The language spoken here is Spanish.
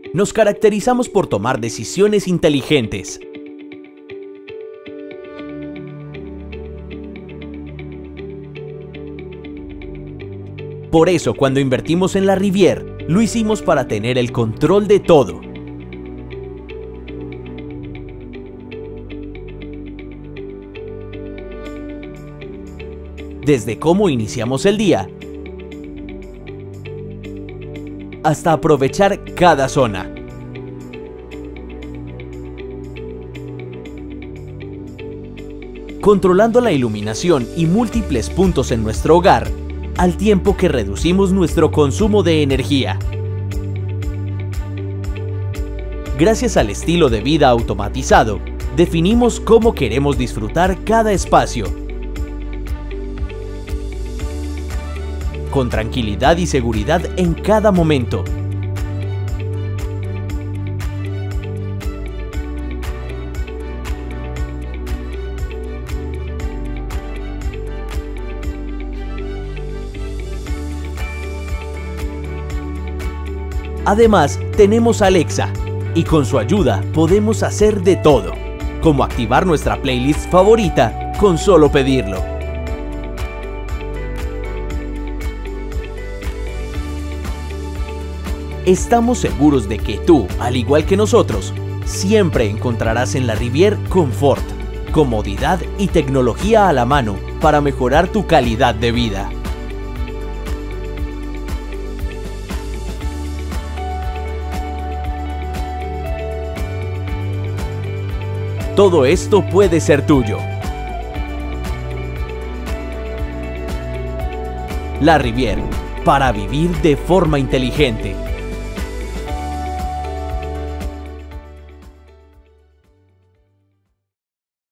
Nos caracterizamos por tomar decisiones inteligentes. Por eso, cuando invertimos en la Rivier, lo hicimos para tener el control de todo. Desde cómo iniciamos el día, hasta aprovechar cada zona. Controlando la iluminación y múltiples puntos en nuestro hogar, al tiempo que reducimos nuestro consumo de energía. Gracias al estilo de vida automatizado, definimos cómo queremos disfrutar cada espacio, con tranquilidad y seguridad en cada momento. Además, tenemos Alexa, y con su ayuda podemos hacer de todo, como activar nuestra playlist favorita con solo pedirlo. Estamos seguros de que tú, al igual que nosotros, siempre encontrarás en la Rivier confort, comodidad y tecnología a la mano para mejorar tu calidad de vida. Todo esto puede ser tuyo. La Rivier, para vivir de forma inteligente.